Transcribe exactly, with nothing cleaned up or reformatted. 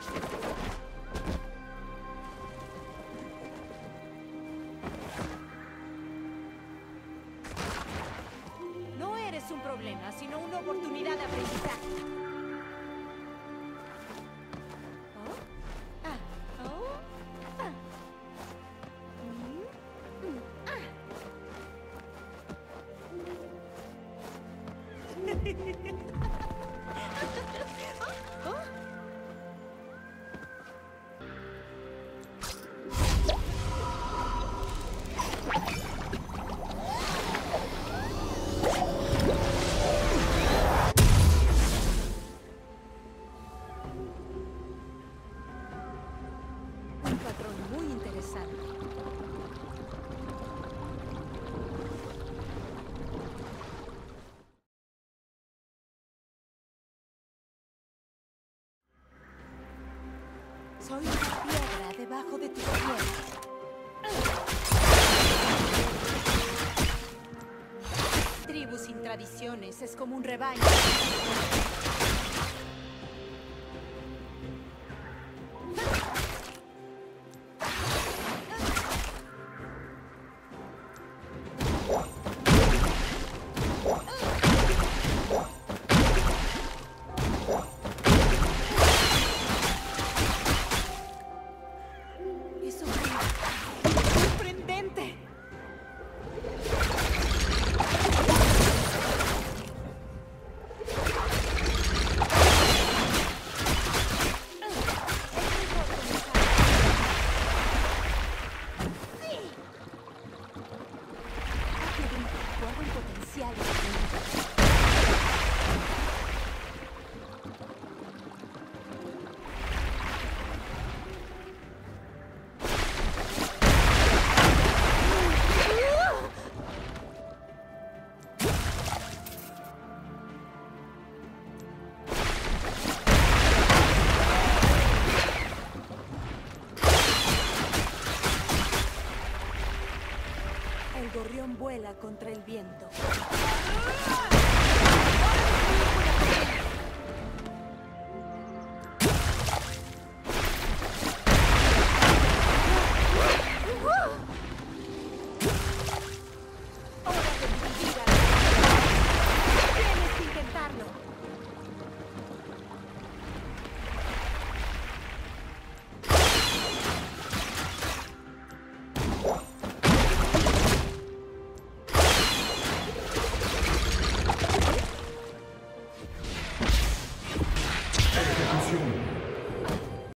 No eres un problema, sino una oportunidad de aprendizaje. ¿Oh? Ah. Oh. Ah. Mm. Mm. Ah. ¿Oh? ¿Oh? Un patrón muy interesante. Soy una piedra debajo de tus pies. Tribu sin tradiciones es como un rebaño. Eso fue sorprendente. Guarda un potencial. El gorrión vuela contra el viento.